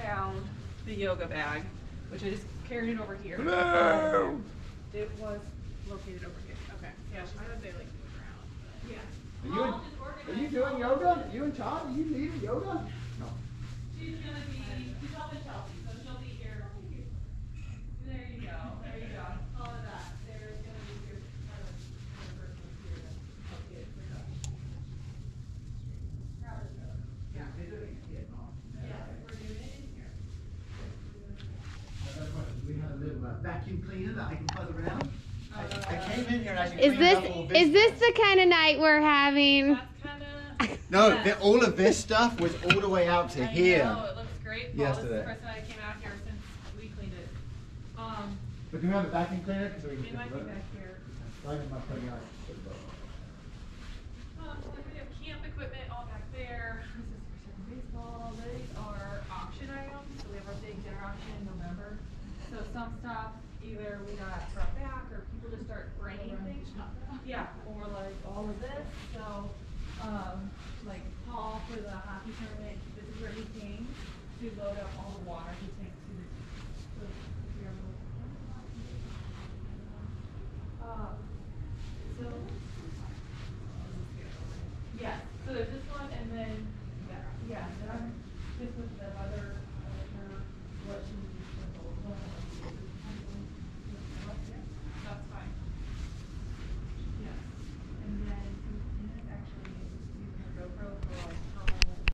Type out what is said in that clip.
found the yoga bag, which I just carried it over here. Hello. It was located over here. Okay. Yeah, I would say like move around. Yeah. Are you doing yoga? You and Todd? Are you leading yoga? No. She's helping Chelsea, so she'll be here. There you go. There you go. Follow that. There's gonna be your person here to help you for that. Yeah. Yeah, we're doing it in here. We have a little vacuum cleaner that I can plug around. I came in here and actually Is cleaned up all this. this the kind of night we're having? That's kind of. No, all of this stuff was all the way out to here. I know, it looks great. Paul, Yesterday. this is the first time I came out here since we cleaned it. But do we have a vacuum cleaner? Because we It might be back here. Why am I putting out? We have camp equipment all back there. This is for second baseball. These are auction items. So we have our big dinner auction in November. So some stuff either we got brought back or people just start bringing things. Yeah, or like all of this. So, like Paul for the hockey tournament, this is where he came to load up all the water he takes